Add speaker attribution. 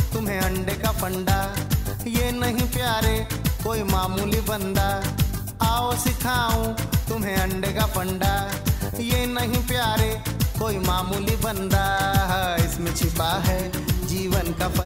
Speaker 1: तुम्हें अंडे का फंडा। ये नहीं प्यारे कोई मामूली बंदा, आओ सिखाऊं तुम्हें अंडे का फंडा। ये नहीं प्यारे कोई मामूली बंदा, इसमें छिपा है जीवन का